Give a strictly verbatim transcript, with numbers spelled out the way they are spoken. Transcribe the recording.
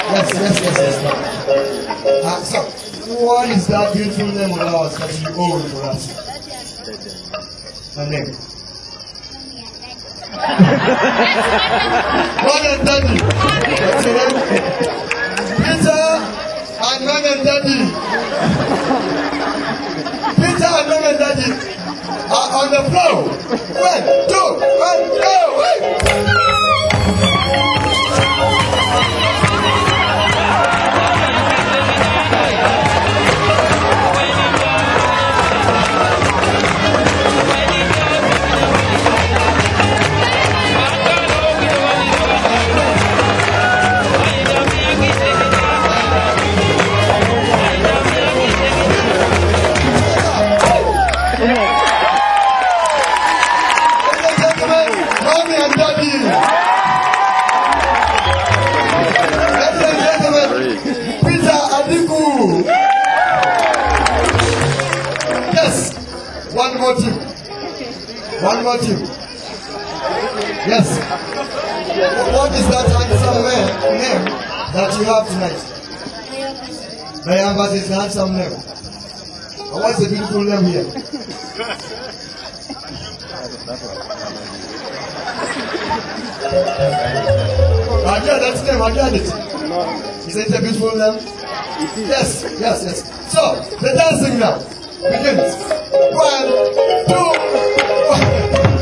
Yes, yes, yes, yes. Uh, so, what is that beautiful name of ours that you own for us? My name. Mom and Daddy. What's your name? Peter and Mom and Daddy. Peter and Mom and Daddy are on the floor. One, two, one, go, one. One more team. One more team. Yes. What is that handsome man name that you have tonight? Bayambas is a handsome name. And what's the beautiful name here? I got that name, I got it. Is it a beautiful name? Yes, yes, yes. So, the dancing now begins. One, two, one.